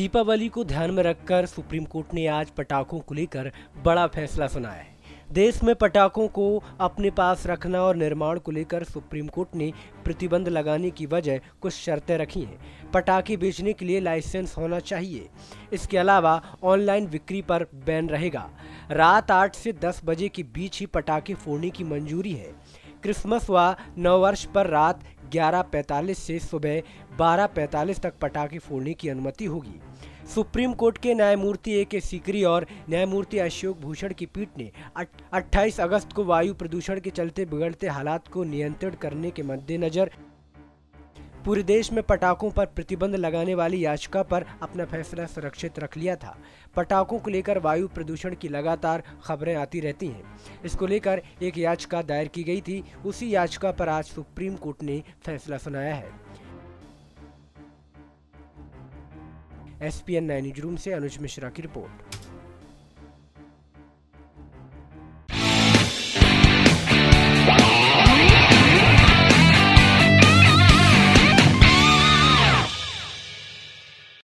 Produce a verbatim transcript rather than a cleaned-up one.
दीपावली को ध्यान में रखकर सुप्रीम कोर्ट ने आज पटाखों को लेकर बड़ा फैसला सुनाया है। देश में पटाखों को अपने पास रखना और निर्माण को लेकर सुप्रीम कोर्ट ने प्रतिबंध लगाने की वजह कुछ शर्तें रखी हैं। पटाखे बेचने के लिए लाइसेंस होना चाहिए। इसके अलावा ऑनलाइन बिक्री पर बैन रहेगा। रात आठ से दस बजे के बीच ही पटाखे फोड़ने की मंजूरी है। क्रिसमस व नववर्ष पर रात ग्यारह पैंतालीस से सुबह बारह पैंतालीस तक पटाखे फोड़ने की अनुमति होगी। सुप्रीम कोर्ट के न्यायमूर्ति ए के सीकरी और न्यायमूर्ति अशोक भूषण की पीठ ने अट्ठाईस अगस्त को वायु प्रदूषण के चलते बिगड़ते हालात को नियंत्रित करने के मद्देनजर पूरे देश में पटाखों पर प्रतिबंध लगाने वाली याचिका पर अपना फैसला सुरक्षित रख लिया था। पटाखों को लेकर वायु प्रदूषण की लगातार खबरें आती रहती हैं। इसको लेकर एक याचिका दायर की गई थी। उसी याचिका पर आज सुप्रीम कोर्ट ने फैसला सुनाया है। S P N nine news room से अनुज मिश्रा की रिपोर्ट।